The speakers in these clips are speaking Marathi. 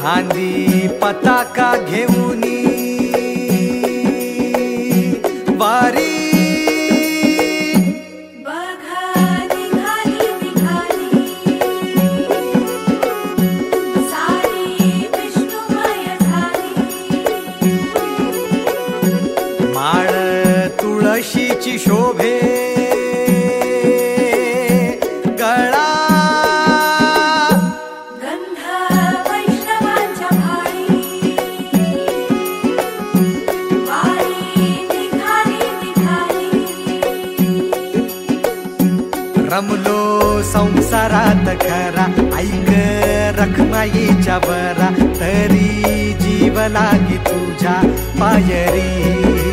खांदी पताका घेऊनी वारी माळ तुळशीची शोभे गळा गंध वैष्णवांच्या भाळी वारी निघाली निघाली रमलो संसारात खरा ऐक रखमाईच्या बरा तरी जीव लागी तुझ्या पायरी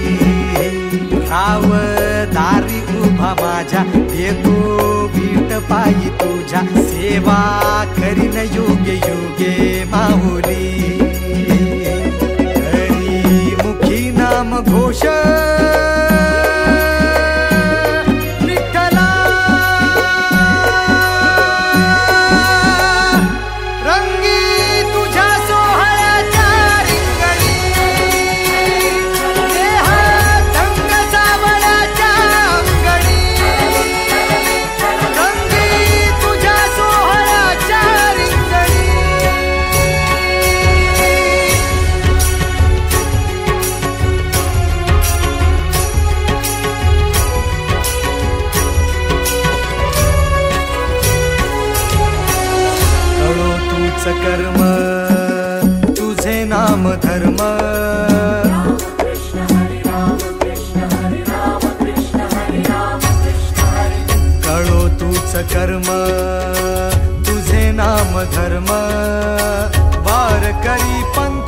राव दारी उभा माझ्या येतो बीट पायी तुझ्या सेवा करीन योग्य योगे माहुली हरी मुखी नाम घोष कर्म तुझे नाम धर्म कळो तूच कर्म तुझे नाम धर्म वार करी पंथ